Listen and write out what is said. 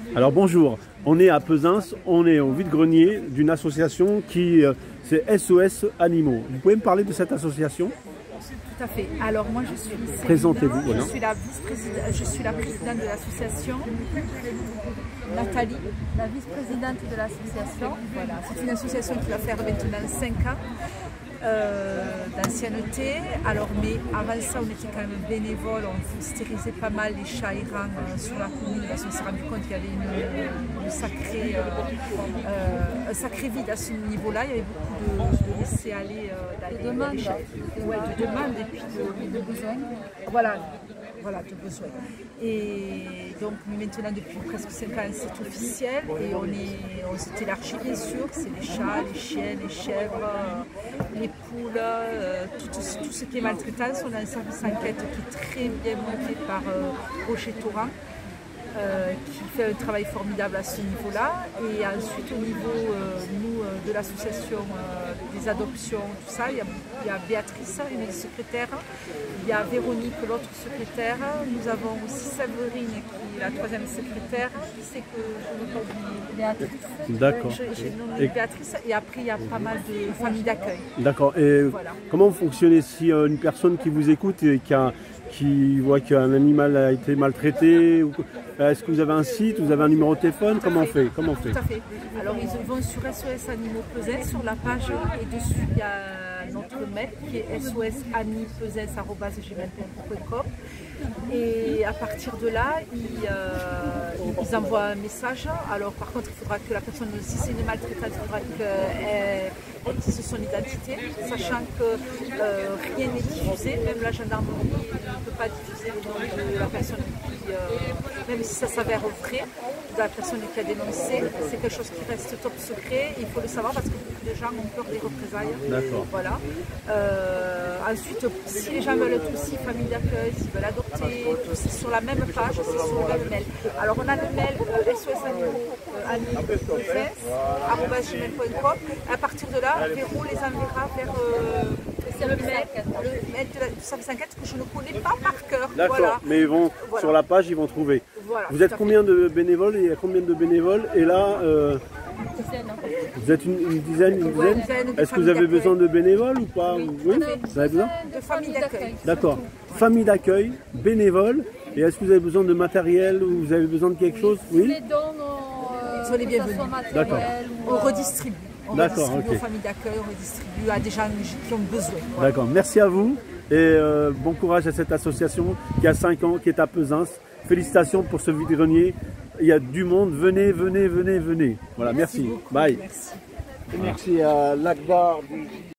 Alors bonjour, on est à Pesins, on est au vide-grenier d'une association qui c'est SOS Animaux. Vous pouvez me parler de cette association? Tout à fait. Alors moi je suis Céline, Présentez-vous. Voilà. je suis la présidente de l'association. Nathalie, la vice-présidente de l'association. Voilà, c'est une association qui va faire maintenant 5 ans d'ancienneté. Alors, mais avant ça, on était quand même bénévoles, on stérilisait pas mal les chats errants sur la commune parce qu'on s'est rendu compte qu'il y avait un sacré vide à ce niveau-là. Il y avait beaucoup de laisser-aller dans les chats. Ouais, de demandes et puis de besoins. Voilà, de besoins. Et donc maintenant depuis presque 5 ans c'est officiel et on s'est élargi bien sûr, c'est les chats, les chiens, les chèvres, les poules, tout ce qui est maltraitance. On a un service enquête qui est très bien monté par Roger Torrent. Qui fait un travail formidable à ce niveau-là. Et ensuite, au niveau de l'association des adoptions, tout ça, il y a Béatrice, une secrétaire, il y a Véronique, l'autre secrétaire, nous avons aussi Séverine, qui est la 3e secrétaire, qui c'est que je ne peux pas oublier Béatrice. D'accord. J'ai nommé Béatrice, et après, il y a pas mal de familles d'accueil. D'accord. Et voilà. Comment vous fonctionnez si une personne qui vous écoute et qui voit qu'un animal a été maltraité? Est-ce que vous avez un site, vous avez un numéro de téléphone? Comment on fait? Tout à fait. Alors ils vont sur SOS Animaux Pesins, sur la page, et dessus il y a notre mail qui est sosanimespesins@gmail.com. Et à partir de là, ils envoient un message. Alors par contre, il faudra que la personne, si c'est une maltraitante, il faudra qu'elle dise son identité, sachant que rien n'est diffusé, même la gendarmerie ne peut pas diffuser le nom de la personne même si ça s'avère vrai, de la personne qui a dénoncé, c'est quelque chose qui reste top secret, il faut le savoir parce que beaucoup de gens ont peur des représailles. D'accord. Voilà. Ensuite, si les gens veulent être aussi famille d'accueil, s'ils veulent adopter, c'est sur la même page, c'est sur le même mail. Alors on a le mail sosanimaux@gmail.com. À partir de là, Véro les enverra vers le mail du service enquête que je ne connais pas par cœur. D'accord, voilà. Mais ils vont sur la page, ils vont trouver. Voilà, vous êtes combien de bénévoles? Il y a combien de bénévoles? Et là, vous êtes une dizaine? Est-ce que vous avez besoin de bénévoles ou pas? Oui, vous avez besoin de famille d'accueil. D'accord. Famille d'accueil, bénévoles. Et est-ce que vous avez besoin de matériel ou vous avez besoin de quelque chose? Oui. Les dons, sont les bienvenus. D'accord. On redistribue. On redistribue aux familles d'accueil, on redistribue à des gens qui ont besoin. Voilà. D'accord. Merci à vous et bon courage à cette association qui a 5 ans, qui est à Pesins. Félicitations pour ce vide-grenier. Il y a du monde. Venez, venez, venez, venez. Voilà, merci. Beaucoup. Bye. Merci. Et merci à l'ACBAR